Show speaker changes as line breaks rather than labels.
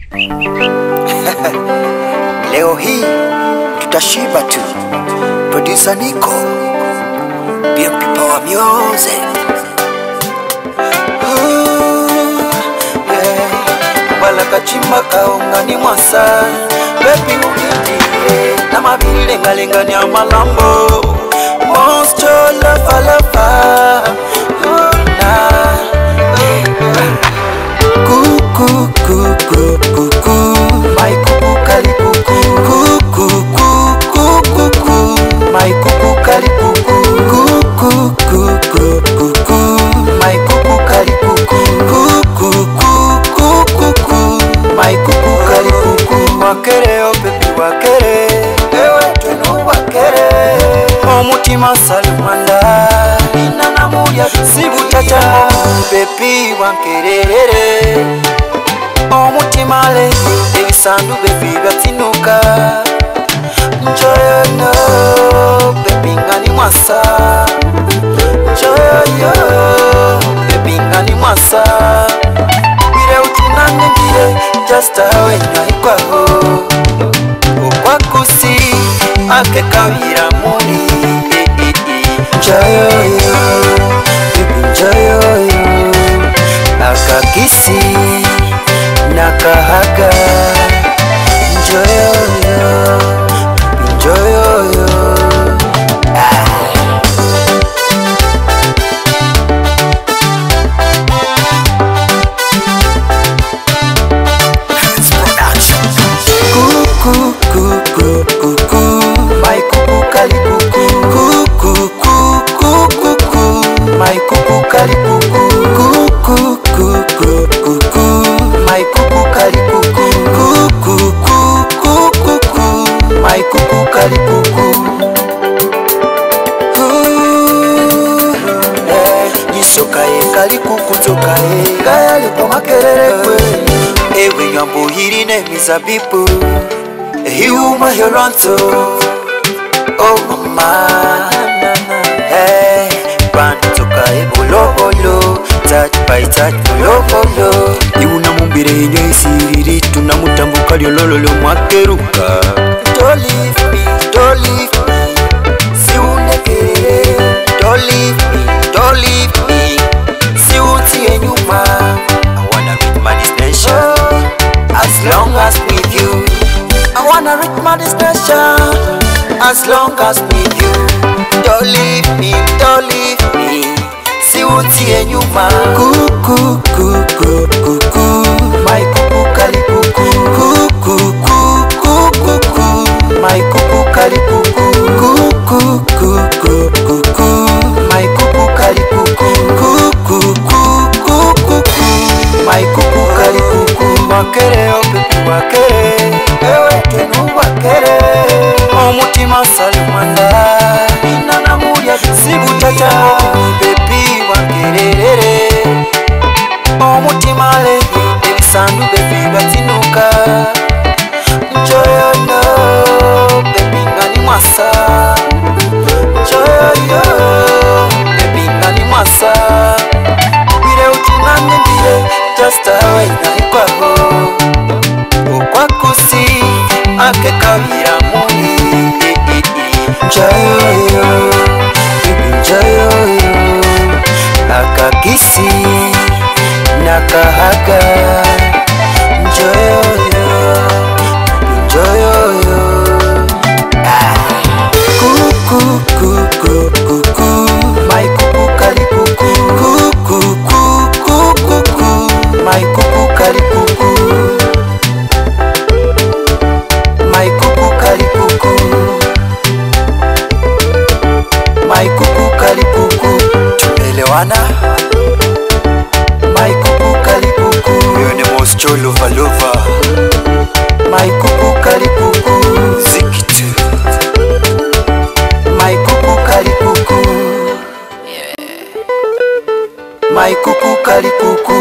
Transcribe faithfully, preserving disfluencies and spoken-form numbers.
Leo hii tutashiba tu. Producer Nico, B M P Power Music. Wala kachimba kaunga ni mwasa, baby unitile na mabili lenga lenga ni amalambo. Most love love Cuckoo, cuckoo, cuckoo, my cuckoo kali cuckoo, cuckoo, cuckoo, cuckoo, my cuckoo kali cuckoo, cuckoo, cuckoo, cuckoo, my cuckoo kali cuckoo, cuckoo, cuckoo, cuckoo, my cuckoo kali cuckoo. Wakere oh baby wakere, ewe twenu wakere, omutima salumanda, ina namuya sibutacha baby wankerere. Omutima le ebisandu baby byatinuka, njoyo no baby ngani mwasa, njoyo baby ngani mwasa. Bire utunane bire just awe nyaikwaho, okwakusi ake kawira muni. Njoyo baby njoyo akakisi nakahaga. Njoyo njoyo ah. Cuckoo, cuckoo, cuckoo, my cuckoo kali cuckoo, cuckoo, cuckoo, cuckoo, my cuckoo kali cuckoo, cuckoo, cuckoo, cuckoo, my cuckoo kali cuckoo, cuckoo, cuckoo, cuckoo, my cuckoo kali cuckoo. Nisoka e kali cuckoo toka e kaya le kwa makerere kwe. Ewe yambo hiri ne mizabibu, hiuma yoranto. Oh mama, hey, band toka e bolo bolo, touch by touch bolo bolo. Iuna mumbire inyo isiriri, tunamutambuka lyololo mwakeruka. Don't leave me, don't leave me, si unekere. Don't leave me, don't leave me, si utie nyuma. I wanna reach my destination, as long as with you. I wanna reach my destination, as long as with you. Don't leave me, don't leave me, si utie nyuma. Cuckoo, cuckoo, cuckoo, my cuckoo kali cuckoo, cuckoo, cuckoo, cuckoo, my cuckoo kali cuckoo, cuckoo, cuckoo, cuckoo, my cuckoo kali cuckoo, cuckoo, cuckoo, cuckoo, my cuckoo kali cuckoo. Wakere oh baby wakere, ewe twenu wakere, omutima salumanda, ina namuya sibutacha baby wankerere. Omutima le ebisandu baby byatinuka, njoyo no baby ngani mwasa, njoyo baby ngani mwasa. Bire utunane bire just awe nyaikwaho, okwakusi ake kawira muni. Njoyo baby njoyo akakisi nakahaga. Njoyo njoyo ah. Cuckoo, cuckoo, cuckoo, my cuckoo kali cuckoo, cuckoo, cuckoo, cuckoo, my cuckoo kali cuckoo, my cuckoo kali cuckoo, my cuckoo kali cuckoo. Tumeelewana? My cuckoo kali cuckoo, you the most lova lova. My cuckoo kali cuckoo, zikitu. My cuckoo kali cuckoo, yeah. My cuckoo kali cuckoo.